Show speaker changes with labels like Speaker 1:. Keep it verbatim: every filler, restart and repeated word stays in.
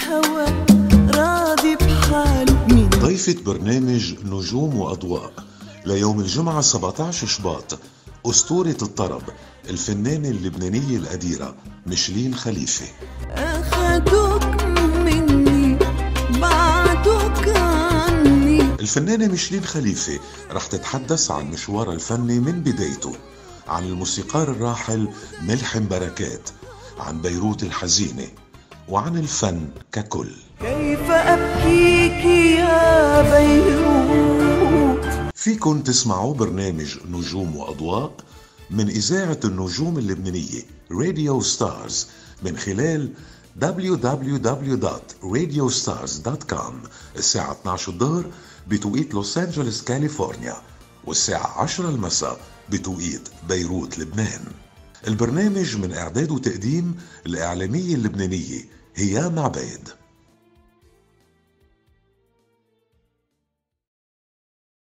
Speaker 1: الهوى راضي بحاله.
Speaker 2: ضيفة برنامج نجوم وأضواء ليوم الجمعة سبعة عشر شباط أسطورة الطرب الفنانة اللبنانية القديرة مشلين خليفة.
Speaker 1: أخدوك مني بعدوك عني.
Speaker 2: الفنانة مشلين خليفة رح تتحدث عن مشوارها الفني من بدايته، عن الموسيقار الراحل ملحم بركات، عن بيروت الحزينة، وعن الفن ككل.
Speaker 1: كيف أبكيك يا بيروت.
Speaker 2: فيكن تسمعوا برنامج نجوم وأضواء من إذاعة النجوم اللبنانية راديو ستارز من خلال دبليو دبليو دبليو دوت راديو ستارز دوت كوم الساعة اثني عشر الظهر بتوقيت لوس أنجلوس كاليفورنيا، والساعة عشرة المساء بتوقيت بيروت لبنان. البرنامج من إعداد وتقديم الإعلامية اللبنانية هيام عبيد.